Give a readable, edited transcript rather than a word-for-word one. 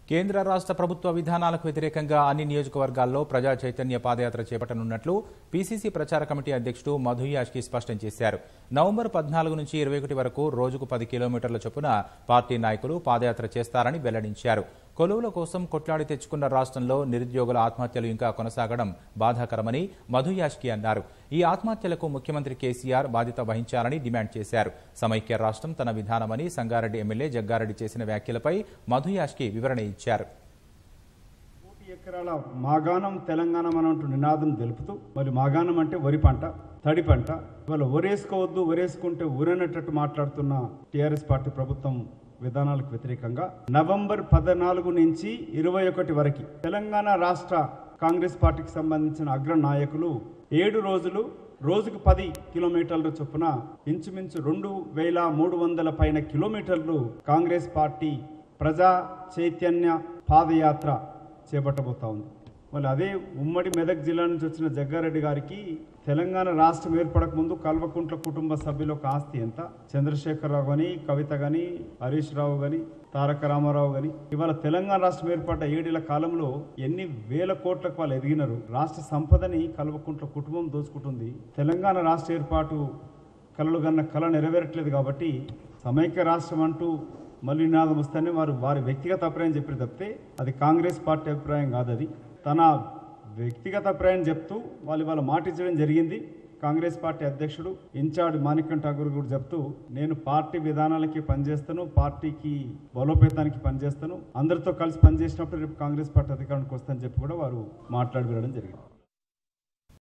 కేంద్ర రాష్ట్ర ప్రభుత్వ విధానాలకు వ్యతిరేకంగా అన్ని నియోజకవర్గాల్లో ప్రజా చైతన్య పాదయాత్ర చేపట్టనున్నట్లు పీసీసీ ప్రచార కమిటీ అధ్యక్షుడు మధు యాష్కి స్పష్టం చేశారు. నవంబర్ 14 నుంచి 21 వరకు రోజుకు 10 కిలోమీటర్ల చొప్పున పార్టీ నాయకులు పాదయాత్ర చేస్తారని వెల్లడించారు. కొలువుల కోసం కొట్లాడి తెచ్చుకున్న రాష్ట్రంలో నిరుద్యోగుల ఆత్మహత్యలు ఇంకా కొనసాగడం బాధాకరమని మధు యాష్కి అన్నారు. ఈ ఆత్మహత్యలకు ముఖ్యమంత్రి కేసీఆర్ బాధ్యత వహించాలని డిమాండ్ చేశారు. సమైక్య రాష్ట్రం తన విధానమని సంగారెడ్డి ఎమ్మెల్యే జగ్గారెడ్డి చేసిన వ్యాఖ్యలపై మధు యాష్కి వివరణ ఇచ్చారు. ఎకరాల మాగాణం తెలంగాణ అనంటూ నినాదం తెలుపుతూ మరి మాగాణం అంటే వరి పంట, తడి పంట. ఇవాళ ఒరేసుకోవద్దు, ఒరేసుకుంటే ఊరనేటట్టు మాట్లాడుతున్న టీఆర్ఎస్ పార్టీ ప్రభుత్వం విధానాలకు వ్యతిరేకంగా నవంబర్ 14 నుంచి 21 వరకు తెలంగాణ రాష్ట్ర కాంగ్రెస్ పార్టీకి సంబంధించిన అగ్ర నాయకులు 7 రోజులు రోజుకు 10 కిలోమీటర్ల చొప్పున ఇంచుమించు 2300 పైన కిలోమీటర్లు కాంగ్రెస్ పార్టీ ప్రజా చైతన్య పాదయాత్ర చేపట్టబోతా ఉంది. మళ్ళీ అదే ఉమ్మడి మెదక్ జిల్లా నుంచి వచ్చిన జగ్గారెడ్డి గారికి తెలంగాణ రాష్ట్రం ఏర్పడక ముందు కల్వకుంట్ల కుటుంబ సభ్యుల ఒక ఆస్తి ఎంత, చంద్రశేఖరరావు కానీ, కవిత కానీ, హరీష్ రావు కానీ, తారక రామారావు కానీ, ఇవాళ తెలంగాణ రాష్ట్రం ఏర్పడ్డ 7 ఏళ్ల కాలంలో ఎన్ని వేల కోట్లకు వాళ్ళు ఎదిగినారు. రాష్ట్ర సంపదని కల్వకుంట్ల కుటుంబం దోచుకుంటుంది. తెలంగాణ రాష్ట్ర ఏర్పాటు కలలు కన్న కళ నెరవేరట్లేదు. కాబట్టి సమైక్య రాష్ట్రం అంటూ మళ్ళీ నినాదం వస్తేనే వారి వ్యక్తిగత అభిప్రాయం చెప్పారు తప్పితే అది కాంగ్రెస్ పార్టీ అభిప్రాయం కాదు. అది తన వ్యక్తిగత అభిప్రాయం చెప్తూ వాళ్ళ మాట ఇచ్చడం జరిగింది. కాంగ్రెస్ పార్టీ అధ్యక్షుడు ఇన్ఛార్జ్ మాణిక్యం ఠాగూర్ కూడా చెప్తూ నేను పార్టీ విధానాలకి పనిచేస్తాను, పార్టీకి బలోపేతానికి పనిచేస్తాను, అందరితో కలిసి పనిచేసినప్పుడు రేపు కాంగ్రెస్ పార్టీ అధికారానికి వస్తుందని చెప్పి కూడా వారు మాట్లాడి వెళ్ళడం జరిగింది.